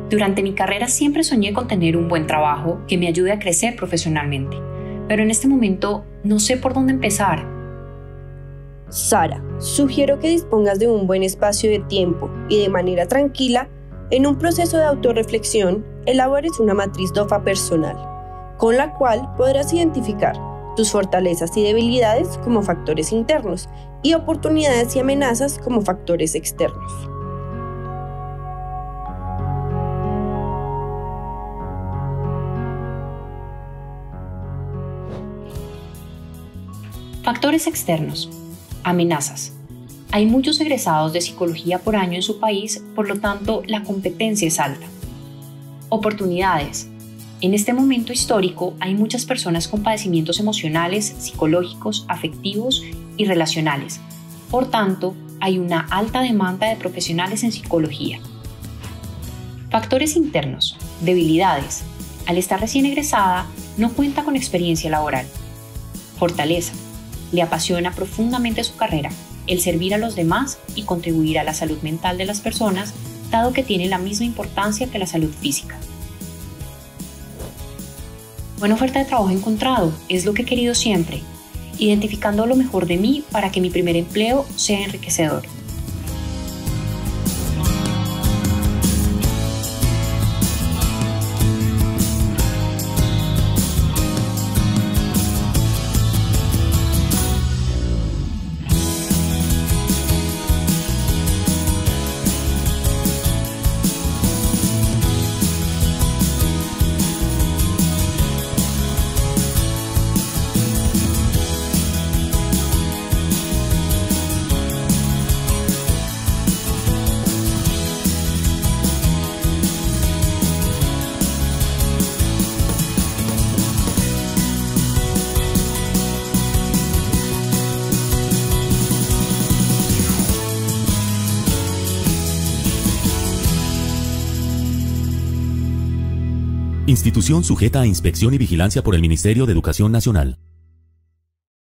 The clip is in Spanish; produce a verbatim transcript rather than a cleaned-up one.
Durante mi carrera siempre soñé con tener un buen trabajo que me ayude a crecer profesionalmente, pero en este momento no sé por dónde empezar. Sara, sugiero que dispongas de un buen espacio de tiempo y de manera tranquila, en un proceso de autorreflexión, elabores una matriz D O F A personal, con la cual podrás identificar tus fortalezas y debilidades como factores internos y oportunidades y amenazas como factores externos. Factores externos. Amenazas. Hay muchos egresados de psicología por año en su país, por lo tanto, la competencia es alta. Oportunidades. En este momento histórico hay muchas personas con padecimientos emocionales, psicológicos, afectivos y relacionales. Por tanto, hay una alta demanda de profesionales en psicología. Factores internos. Debilidades. Al estar recién egresada, no cuenta con experiencia laboral. Fortaleza. Le apasiona profundamente su carrera, el servir a los demás y contribuir a la salud mental de las personas, dado que tiene la misma importancia que la salud física. Buena oferta de trabajo encontrado, es lo que he querido siempre, identificando lo mejor de mí para que mi primer empleo sea enriquecedor. Institución sujeta a inspección y vigilancia por el Ministerio de Educación Nacional.